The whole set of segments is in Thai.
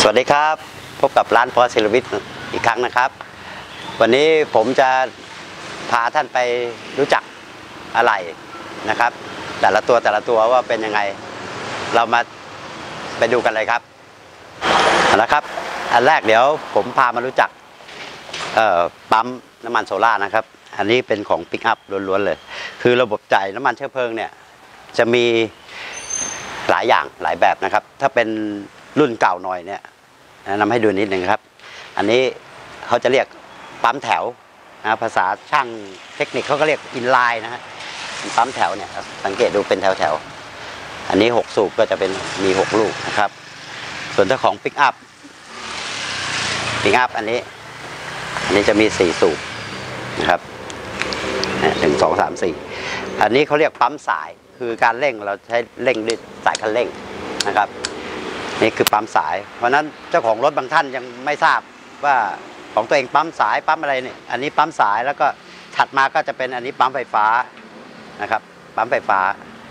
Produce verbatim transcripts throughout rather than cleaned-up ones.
วัสดีครับพบกับร้านพอศิลวิทย์อีกครั้งนะครับวันนี้ผมจะพาท่านไปรู้จักอะไรนะครับแต่ละตัวแต่ละตัวว่าเป็นยังไงเรามาไปดูกันเลยครับนะครับอันแรกเดี๋ยวผมพามารู้จักปั๊มน้ำมันโซล่านะครับอันนี้เป็นของปิกอัพล้วนๆเลยคือระบบจ่ายน้ำมันเชื้อเพลิงเนี่ยจะมีหลายอย่างหลายแบบนะครับถ้าเป็นรุ่นเก่าหน่อยเนี่ยแนะนำให้ดูนิดหนึ่งครับอันนี้เขาจะเรียกปั๊มแถวนะภาษาช่างเทคนิคเขาก็เรียกอินไลน์นะฮะปั๊มแถวเนี่ยสังเกตดูเป็นแถวแถวอันนี้หกสูบก็จะเป็นมีหกลูกนะครับส่วนเจ้าของปิกอัพปิกอัพอันนี้อันนี้จะมีสี่สูบนะครับหนึ่งสองสามสี่อันนี้เขาเรียกปั๊มสายคือการเร่งเราใช้เร่งด้วยสายคันเร่งนะครับนี่คือปั๊มสายเพราะนั้นเจ้าของรถบางท่านยังไม่ทราบว่าของตัวเองปั๊มสายปั๊มอะไรเนี่ยอันนี้ปั๊มสายแล้วก็ถัดมาก็จะเป็นอันนี้ปั๊มไฟฟ้านะครับปั๊มไฟฟ้า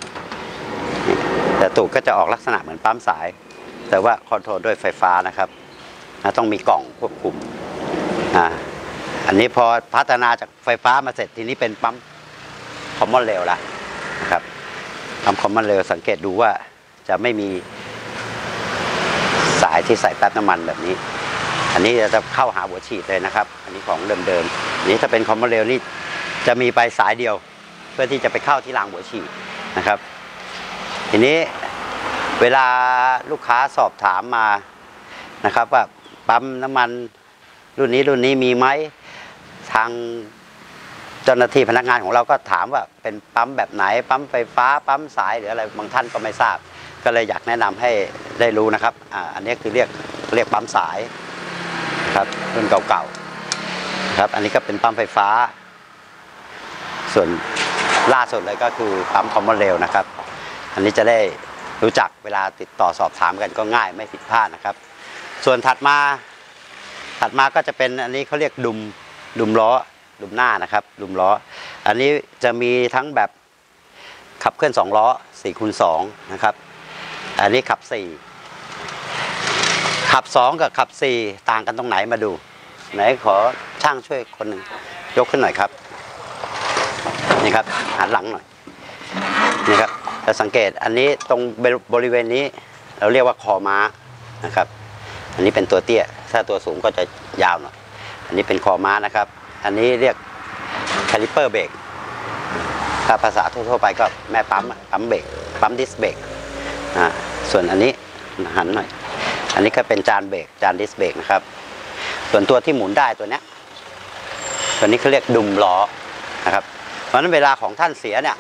แต่ตูดก็จะออกลักษณะเหมือนปั๊มสายแต่ว่าคอนโทรลด้วยไฟฟ้านะครับต้องมีกล่องควบคุมอ่าอันนี้พอพัฒนาจากไฟฟ้ามาเสร็จทีนี้เป็นปั๊มคอมมอนเรลละนะครับปั๊มคอมมอนเรลสังเกตดูว่าจะไม่มีสายที่ใส่แป๊บน้ำมันแบบนี้อันนี้จะเข้าหาหัวฉีดเลยนะครับอันนี้ของเดิมๆอันนี้ถ้าเป็นคอมมอนเรลนี่จะมีไปสายเดียวเพื่อที่จะไปเข้าที่รางหัวฉีดนะครับทีนี้เวลาลูกค้าสอบถามมานะครับว่าปั๊มน้ำมันรุ่นนี้รุ่นนี้มีไหมทางเจ้าหน้าที่พนักงานของเราก็ถามว่าเป็นปั๊มแบบไหนปั๊มไฟฟ้าปั๊มสายหรืออะไรบางท่านก็ไม่ทราบก็เลยอยากแนะนำให้ได้รู้นะครับอ่าอันนี้คือเรียกเรียกปั๊มสายครับรุ่นเก่าๆครับอันนี้ก็เป็นปั๊มไฟฟ้าส่วนล่าสุดเลยก็คือปั๊มคอมมอนเรลนะครับอันนี้จะได้รู้จักเวลาติดต่อสอบถามกันก็ง่ายไม่ผิดพลาดนะครับส่วนถัดมาถัดมาก็จะเป็นอันนี้เขาเรียกดุมดุมล้อดุมหน้านะครับดุมล้ออันนี้จะมีทั้งแบบขับเคลื่อนสองล้อสี่คูณสองนะครับอันนี้ขับสี่ขับสองกับขับสี่ต่างกันตรงไหนมาดูไหนขอช่างช่วยคนหนึ่งยกขึ้นหน่อยครับนี่ครับหันหลังหน่อยนี่ครับจะสังเกตอันนี้ตรงบริเวณนี้เราเรียกว่าคอม้านะครับอันนี้เป็นตัวเตี้ยถ้าตัวสูงก็จะยาวหน่อยอันนี้เป็นคอม้านะครับอันนี้เรียกคาลิเปอร์เบรกถ้าภาษาทั่วๆไปก็แม่ปั๊มปั๊มเบรกปั๊มดิสเบรกอ่าส่วนอันนี้หันหน่อยอันนี้ก็เป็นจานเบรกจานดิสเบรกนะครับส่วนตัวที่หมุนได้ตัวเนี้ยตัวนี้เขาเรียกดุมล้อนะครับเพราะฉะนั้นเวลาของท่านเสียเนี่ย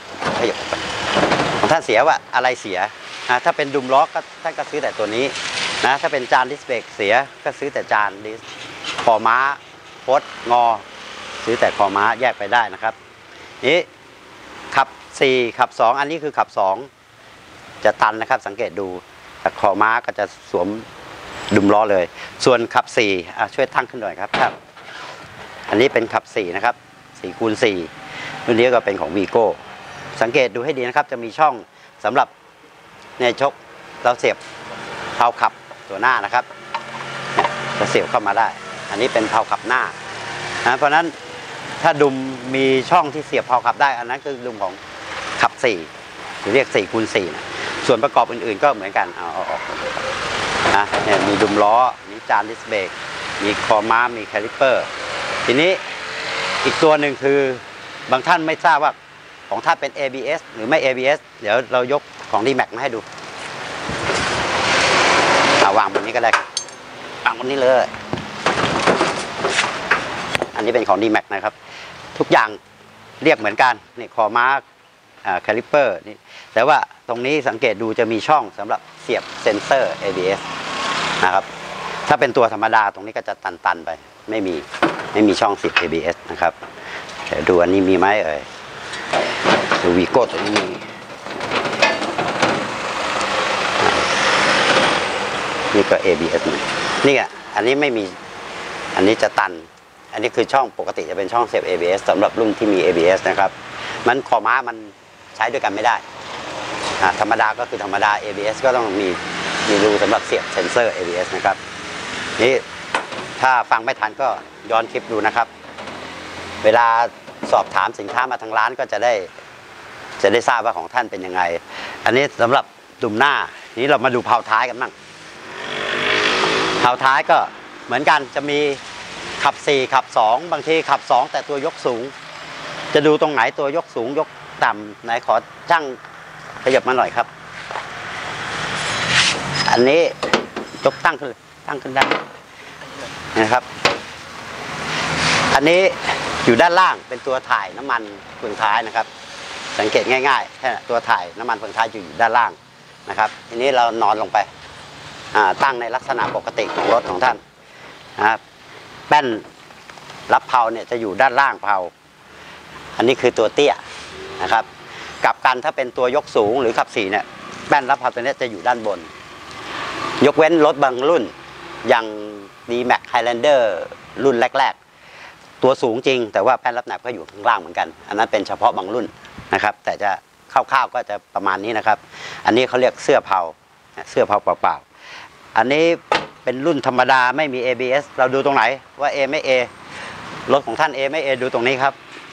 ของท่านเสียว่าอะไรเสียนะถ้าเป็นดุมล้อก็ท่านก็ซื้อแต่ตัวนี้นะถ้าเป็นจานดิสเบรกเสียก็ซื้อแต่จานดิสคอม้าพดงอซื้อแต่คอม้าแยกไปได้นะครับนี้ขับสี่ขับสองอันนี้คือขับสองจะตันนะครับสังเกตดูแต่คอม้าก็จะสวมดุมล้อเลยส่วนขับสี่ช่วยตั้งขึ้นหน่อยครับครับอันนี้เป็นขับสี่นะครับสี่คูณสี่รุ่นนี้ก็เป็นของวีโก้สังเกตดูให้ดีนะครับจะมีช่องสำหรับในชกเราเสียบเพลาขับตัวหน้านะครับจะเสียบเข้ามาได้อันนี้เป็นเพลาขับหน้านะเพราะนั้นถ้าดุมมีช่องที่เสียบเพลาขับได้อันนั้นคือดุมของขับสี่หรือเรียกสี่คูณสี่นะส่วนประกอบอื่นๆก็เหมือนกันเอาออกนะเนี่ยมีดุมล้อมีจานดิสเบรกมีคอม้ามีแคลิเปอร์ทีนี้อีกตัวหนึ่งคือบางท่านไม่ทราบว่าของท่านเป็น เอ บี เอส หรือไม่ เอ บี เอส เดี๋ยวเรายกของ ดี แม็ก มาให้ดูเอาวางบนนี้ก็ได้วางบนนี้เลยอันนี้เป็นของ ดี แม็ก นะครับทุกอย่างเรียกเหมือนกันนี่คอม้าแคลิเปอร์นี่แต่ว่าตรงนี้สังเกตดูจะมีช่องสำหรับเสียบเซนเซอร์ เอ บี เอส นะครับถ้าเป็นตัวธรรมดาตรงนี้ก็จะตันๆไปไม่มีไม่มีช่องเสียบ เอ บี เอส นะครับเดี๋ยวดูอันนี้มีไหมเอ่ยดูวีโก้ตัวนี้มีนี่ก็ เอ บี เอส นี่อ่ะอันนี้ไม่มีอันนี้จะตันอันนี้คือช่องปกติจะเป็นช่องเสียบ เอ บี เอส สำหรับรุ่นที่มี เอ บี เอส นะครับมันคอม้ามันใช้ด้วยกันไม่ได้ธรรมดาก็คือธรรมดา เอ บี เอส ก็ต้องมีมีรูสำหรับเสียบเซ็นเซอร์ เอ บี เอส นะครับนี่ถ้าฟังไม่ทันก็ย้อนคลิปดูนะครับ เวลาสอบถามสินค้ามาทางร้านก็จะได้จะได้ทราบว่าของท่านเป็นยังไงอันนี้สำหรับดุมหน้านี้เรามาดูเพาท้ายกันบ้างเพาท้ายก็เหมือนกันจะมีขับสี่ขับสองบางทีขับสองแต่ตัวยกสูงจะดูตรงไหนตัวยกสูงยกต่ำไหนขอช่างขยับมาหน่อยครับอันนี้ยกตั้งขึ้นตั้งขึ้นได้นะครับอันนี้อยู่ด้านล่างเป็นตัวถ่ายน้ำมันเฟืองท้ายนะครับสังเกตง่ายๆแค่ตัวถ่ายน้ำมันเฟืองท้ายอยู่ด้านล่างนะครับทีนี้เรานอนลงไปตั้งในลักษณะปกติของรถของท่านนะครับแป้นรับเพลาเนี่ยจะอยู่ด้านล่างเพลาอันนี้คือตัวเตี้ยนะครับกลับกันถ้าเป็นตัวยกสูงหรือขับสี่เนี่ยแป้นรับเพลาตัวนี้จะอยู่ด้านบนยกเว้นรถบางรุ่นอย่าง ดี แม็ก Highlander รุ่นแรกๆตัวสูงจริงแต่ว่าแป้นรับแหนบก็อยู่ข้างล่างเหมือนกันอันนั้นเป็นเฉพาะบางรุ่นนะครับแต่จะคร่าวๆก็จะประมาณนี้นะครับอันนี้เขาเรียกเสื้อเพลาเสื้อเพลาเปล่าๆอันนี้เป็นรุ่นธรรมดาไม่มี เอ บี เอส เราดูตรงไหนว่า A ไม่ A รถของท่าน A ไม่ A ดูตรงนี้ครับ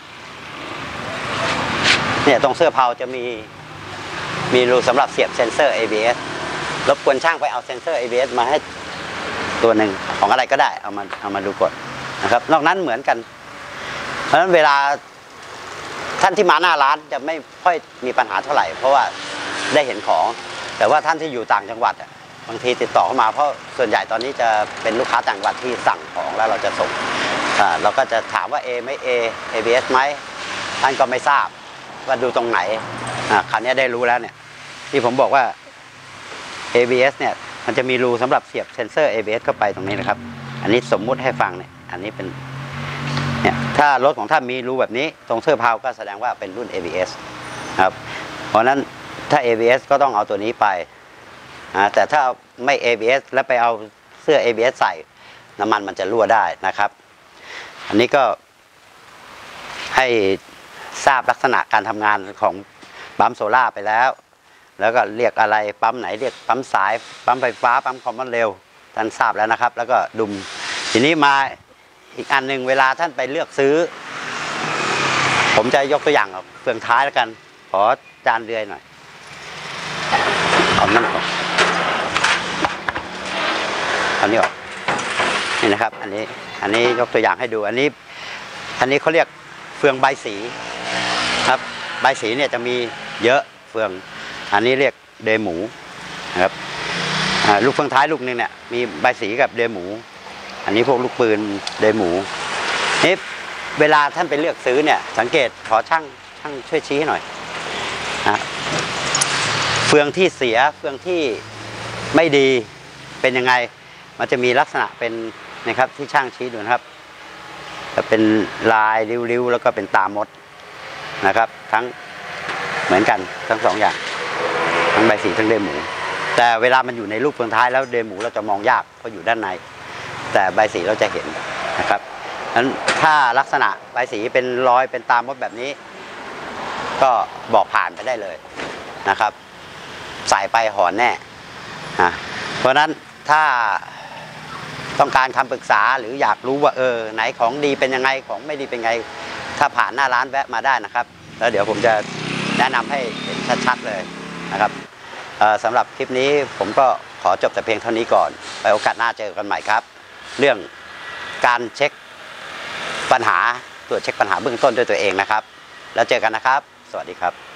เนี่ยตรงเสื้อเพลาจะมีมีรูสำหรับเสียบเซ็นเซอร์ เอ บี เอส รบกวนช่างไปเอาเซ็นเซอร์ เอ บี เอส มาให้ตัวหนึ่งของอะไรก็ได้เอามาเอามาดูกดนะครับนอกนั้นเหมือนกันเพราะฉะนั้นเวลาท่านที่มาหน้าร้านจะไม่ค่อยมีปัญหาเท่าไหร่เพราะว่าได้เห็นของแต่ว่าท่านที่อยู่ต่างจังหวัดบางทีติดต่อเข้ามาเพราะส่วนใหญ่ตอนนี้จะเป็นลูกค้าต่างจังหวัดที่สั่งของแล้วเราจะส่งเราก็จะถามว่า A ไม่ A เอ บี เอส ไหมท่านก็ไม่ทราบว่าดูตรงไหนคราวนี้ได้รู้แล้วเนี่ยที่ผมบอกว่า เอ บี เอส เนี่ยมันจะมีรูสำหรับเสียบเซ็นเซอร์ เอ บี เอส เข้าไปตรงนี้นะครับอันนี้สมมุติให้ฟังเนี่ยอันนี้เป็นเนี่ยถ้ารถของท่านมีรูแบบนี้ตรงเสื้อเพลาก็แสดงว่าเป็นรุ่น เอ บี เอส ครับเพราะนั้นถ้า เอ บี เอส ก็ต้องเอาตัวนี้ไปแต่ถ้าไม่ เอ บี เอส แล้วไปเอาเสื้อ เอ บี เอส ใส่น้ำมันมันจะรั่วได้นะครับอันนี้ก็ให้ทราบลักษณะการทำงานของปั๊มโซล่าไปแล้วแล้วก็เรียกอะไรปั๊มไหนเรียกปั๊มสายปั๊มไฟฟ้าปั๊มความเร็วท่านทราบแล้วนะครับแล้วก็ดุมทีนี้มาอีกอันหนึ่งเวลาท่านไปเลือกซื้อผมจะยกตัวอย่างเฟืองท้ายแล้วกันขอจานเดือยหน่อยเอานั่นออกเอานี้ออกนี่นะครับอันนี้อันนี้ยกตัวอย่างให้ดูอันนี้อันนี้เขาเรียกเฟืองใบสีครับใบสีเนี่ยจะมีเยอะเฟืองอันนี้เรียกเดหมูนะครับลูกเฟืองท้ายลูกนึงเนี่ยมีใบสีกับเดหมูอันนี้พวกลูกปืนเดหมูนี่เวลาท่านไปเลือกซื้อเนี่ยสังเกตขอช่างช่างช่วยชี้ให้หน่อยนะเฟืองที่เสียเฟืองที่ไม่ดีเป็นยังไงมันจะมีลักษณะเป็นนะครับที่ช่างชี้ดูนะครับจะเป็นลายริ้วๆแล้วก็เป็นตามดนะครับทั้งเหมือนกันทั้งสองอย่างทั้งใบสีทั้งเดหมูแต่เวลามันอยู่ในรูปเฟืองท้ายแล้วเดหมูเราจะมองยากเพราะอยู่ด้านในแต่ใบสีเราจะเห็นนะครับนั้นถ้าลักษณะใบสีเป็นรอยเป็นตามดแบบนี้ก็บอกผ่านไปได้เลยนะครับใส่ไปหอนแน่นะเพราะนั้นถ้าต้องการคำปรึกษาหรืออยากรู้ว่าเออไหนของดีเป็นยังไงของไม่ดีเป็นไงถ้าผ่านหน้าร้านแวะมาได้นะครับแล้วเดี๋ยวผมจะแนะนำให้เห็นชัดๆเลยนะครับสำหรับคลิปนี้ผมก็ขอจบแต่เพียงเท่านี้ก่อนไปโอกาสหน้าเจอกันใหม่ครับเรื่องการเช็คปัญหาตรวจเช็คปัญหาเบื้องต้นด้วยตัวเองนะครับแล้วเจอกันนะครับสวัสดีครับ